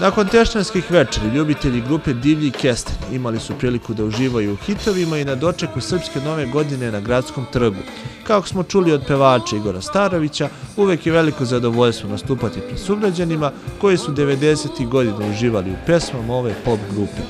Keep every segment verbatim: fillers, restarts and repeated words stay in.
Nakon Tešnjanskih večeri, ljubitelji grupe Divlji Kesten imali su priliku da uživaju u hitovima i na dočeku Srpske nove godine na Gradskom trgu. Kako smo čuli od pevača Igora Starovića, uvek je veliko zadovoljstvo nastupati pred sugrađanima koji su devedesetih godina uživali u pesmama ove pop grupe.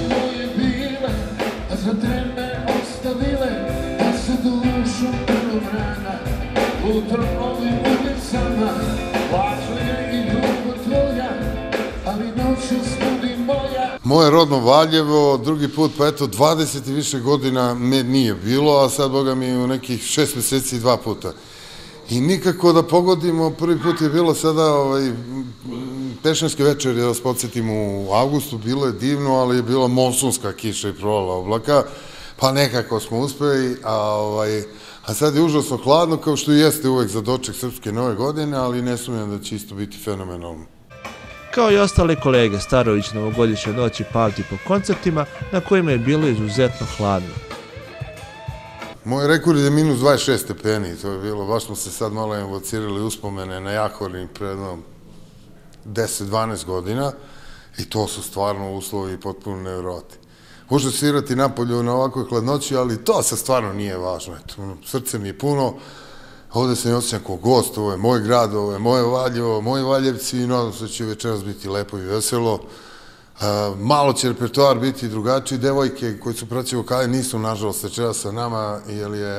Moje rodno Valjevo, drugi put, pa eto, dvadeset i više godina me nije bilo, a sad, boga mi, u nekih šest meseci dva puta. I nikako da pogodimo, prvi put je bilo sada, Tešnjanske večeri, da vas podsjetim, u avgustu, bilo je divno, ali je bila monsunska kiša i provala oblaka, pa nekako smo uspeli, a sad je užasno hladno, kao što i jeste uvek za doček Srpske nove godine, ali ne sumnjam da će isto biti fenomenalno. Kao i ostale kolege, Starović novogodišnje noći pamti po koncertima na kojima je bilo izuzetno hladno. Moj rekord je minus dvadeset šest stepeni, to je bilo, baš smo se sad malo evocirali uspomene na Jahorin pred deset dvanaest godina i to su stvarno uslovi potpuno nevjerovatni. Može svirati napolju na ovakvoj hladnoći, ali to sad stvarno nije važno. Srce mi je puno, ovde se ne osjećam kao gost, ovo je moj grad, ovo je moje Valjevo, moji Valjevci i nadam se da će večeras biti lepo i veselo. Malo će repertoar biti drugačiji, devojke koji su praći vokale nisu nažalost večeras sa nama, jer je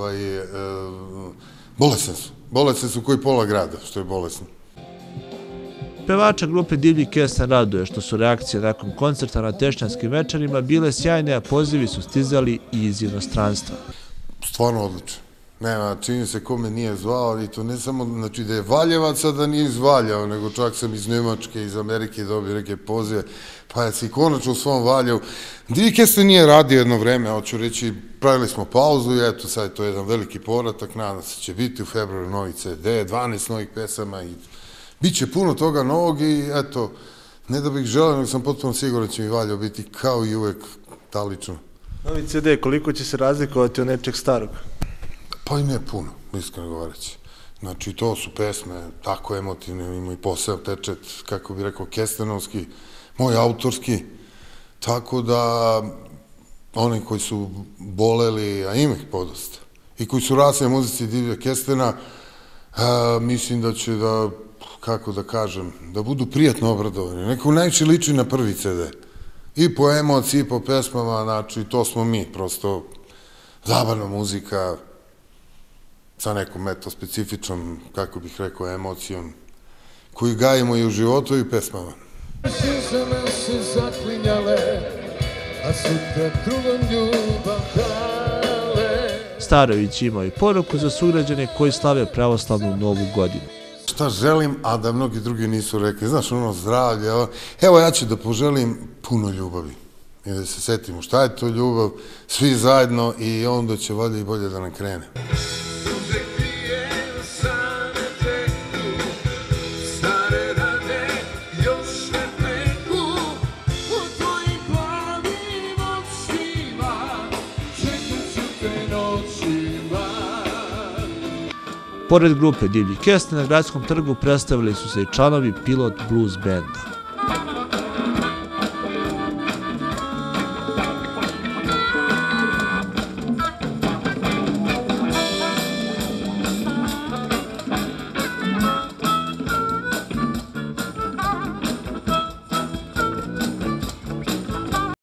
bolesne su, bolesne su koji pola grada, što je bolesno. Pevača grupe Divlji Kesten raduje što su reakcije nakon koncerta na Tešnjanskim večerima bile sjajne, a pozivi su stizali i iz inostranstva. Stvarno odlično. Nema, čini se kome nije zvao, i to ne samo, znači da je Valjevac, a da nije izvaljao, nego čak sam iz Nemačke, iz Amerike dobio neke pozive, pa je si konačno u svom Valjevu. Divlji Kesten nije radio jedno vreme, hoću reći, pravili smo pauzu i eto, sad je to jedan veliki povratak, nadam se će biti u februaru novi ce de, dvanaest novih pesama i bit će puno toga novog i eto, ne da bih želeo, nego sam potpuno siguran da će mi Valjevo biti kao i uvek talično. Novi ce de, koliko će se razlikovati od nečeg starog? Pa ima je puno, iskreno govoreći. Znači, to su pesme tako emotivne, ima i posebno tečet, kako bih rekao, kestenovski, moj autorski, tako da oni koji su boleli, a ima ih podosta, i koji su rasli na muzici Divlja Kestena, mislim da će da, kako da kažem, da budu prijatno obradovani. Neko najviše liči na prvi ce de. I po emociji, i po pesmama, znači, to smo mi, prosto zabavna muzika, sa nekom, eto, specifičnom, kako bih rekao, emocijom, koju gajimo i u životu i u pesmama. Starović imao i poruku za sugrađane koji slave pravoslavnu novu godinu. Šta želim, a da mnogi drugi nisu rekli, znaš, ono zdravlje, evo ja ću da poželim puno ljubavi i da se setimo šta je to ljubav, svi zajedno i onda će valjda i bolje da nam krene. Pored grupe Divlji Kesten na Gradskom trgu predstavili su se i članovi Pilot Blues benda.